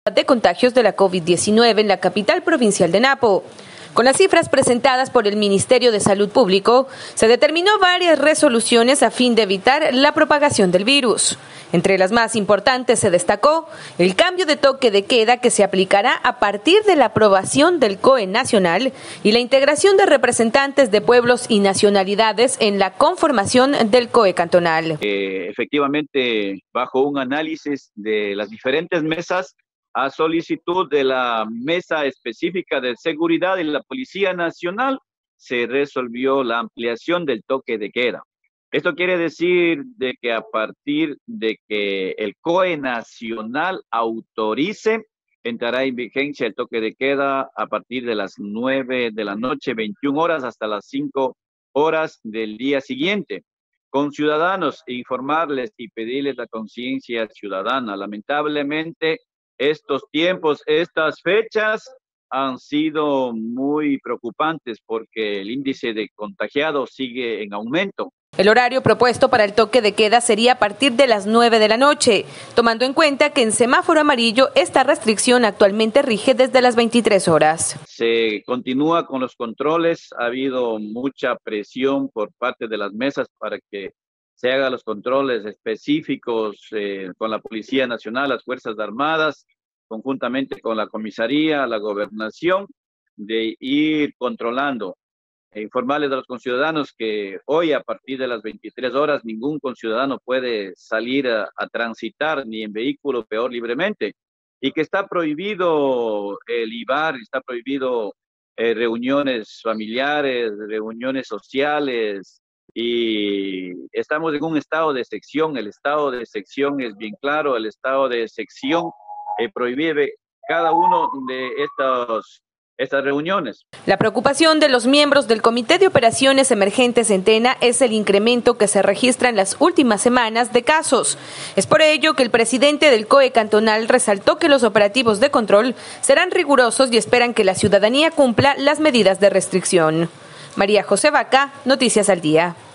de contagios de la COVID-19 en la capital provincial de Napo. Con las cifras presentadas por el Ministerio de Salud Público, se determinó varias resoluciones a fin de evitar la propagación del virus. Entre las más importantes se destacó el cambio de toque de queda que se aplicará a partir de la aprobación del COE nacional y la integración de representantes de pueblos y nacionalidades en la conformación del COE cantonal. Efectivamente, bajo un análisis de las diferentes mesas, a solicitud de la Mesa Específica de Seguridad y la Policía Nacional, se resolvió la ampliación del toque de queda. Esto quiere decir de que a partir de que el COE nacional autorice, entrará en vigencia el toque de queda a partir de las 9 de la noche, 21 horas, hasta las 5 horas del día siguiente. Con ciudadanos, informarles y pedirles la conciencia ciudadana. Lamentablemente, estos tiempos, estas fechas han sido muy preocupantes porque el índice de contagiados sigue en aumento. El horario propuesto para el toque de queda sería a partir de las 9 de la noche, tomando en cuenta que en semáforo amarillo esta restricción actualmente rige desde las 23 horas. Se continúa con los controles, ha habido mucha presión por parte de las mesas para que se hagan los controles específicos con la Policía Nacional, las Fuerzas Armadas, conjuntamente con la comisaría, la gobernación, de ir controlando. Informarles a los conciudadanos que hoy a partir de las 23 horas ningún conciudadano puede salir a transitar ni en vehículo, peor libremente, y que está prohibido el IVAR, está prohibido reuniones familiares, reuniones sociales, y estamos en un estado de excepción. El estado de excepción es bien claro, el estado de excepción prohíbe cada uno de estas reuniones. La preocupación de los miembros del Comité de Operaciones Emergentes Centena es el incremento que se registra en las últimas semanas de casos. Es por ello que el presidente del COE cantonal resaltó que los operativos de control serán rigurosos y esperan que la ciudadanía cumpla las medidas de restricción. María José Vaca, Noticias al Día.